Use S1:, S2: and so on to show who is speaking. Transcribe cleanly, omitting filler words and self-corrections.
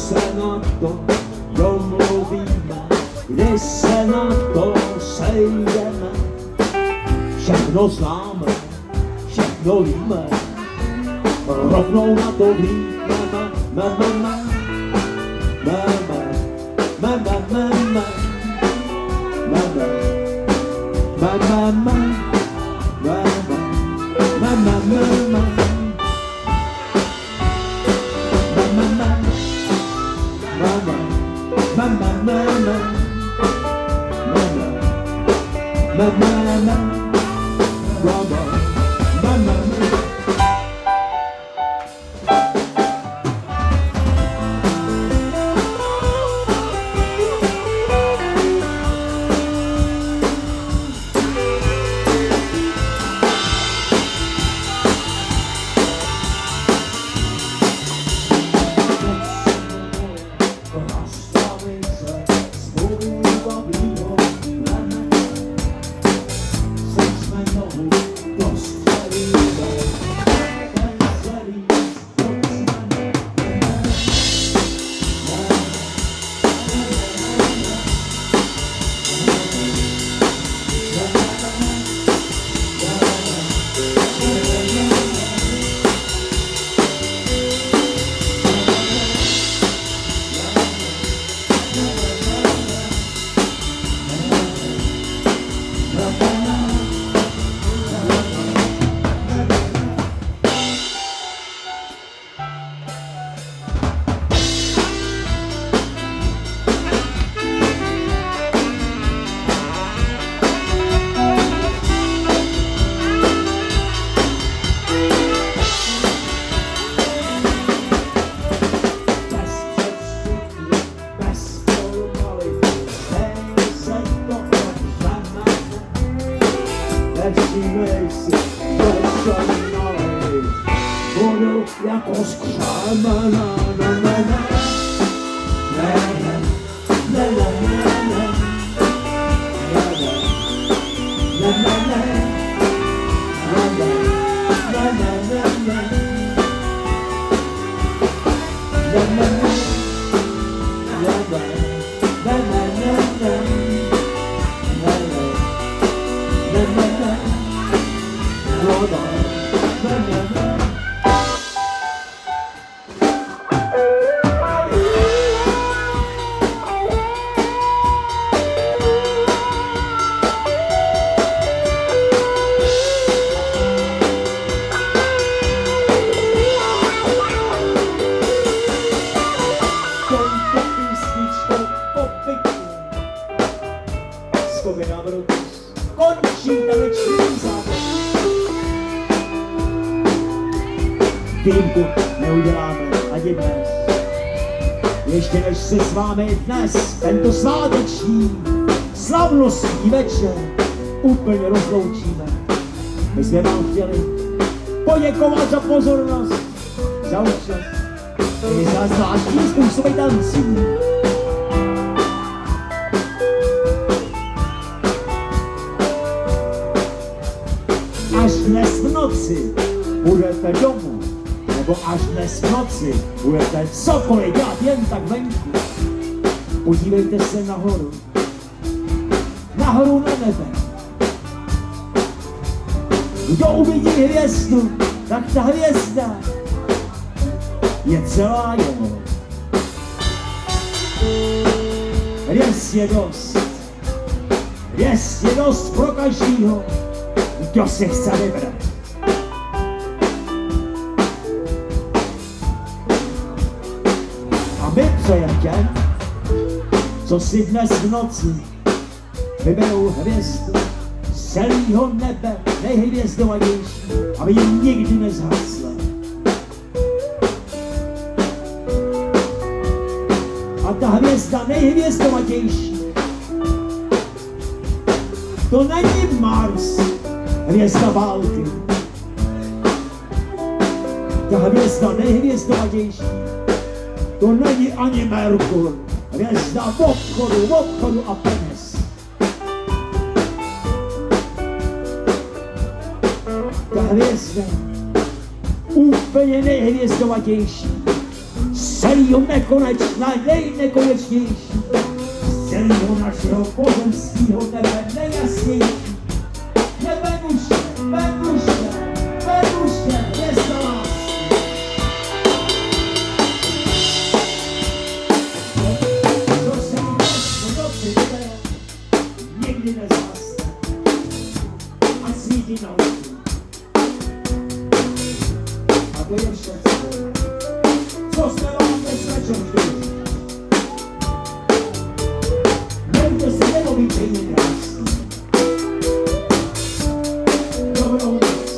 S1: se na to domluvíme, kdy se na to sejdeme. Všechno známe, všechno víme, rovnou na to vlítneme, Brutus končí taneční závěr. Výjimku neuděláme ani dnes. Ještě než se s vámi dnes tento sváteční slavnostní večer úplně rozloučíme. My jsme vám chtěli poděkovat za pozornost, za účast i za zvláštní způsoby tancí. Až dnes v noci budete domů, nebo až dnes v noci budete cokoliv dělat jen tak venku, podívejte se nahoru, nahoru na nebe. Kdo uvidí hvězdu, tak ta hvězda je celá jeho. Hvězd je dost. Hvězd je dost pro každýho, kdo si chce vybrat. A my přejeme těm, co si dnes v noci vyberou hvězdu z celého nebe, nejhvězdovatější, aby jim nikdy nezhasla. A ta hvězda nejhvězdovatější, to není Mars, hvězda války. Ta hvězda nejhvězdovatější, to není ani Merkur, hvězda obchodu a peněz. Ta hvězda úplně nejhvězdovatější z celého našeho nekonečná, nejnekonečnější, z celého našeho pozemského nebe nejjasnější. Je Venuše, Venuše, Venuše, hvězda lásky. To se mi dnes v noci vybere, nikdy nezhasne a svítí na oči. A to je všechno, co jsme vám dnes večer chtěli. Mějte se neobyčejně krásný. Dobrou noc.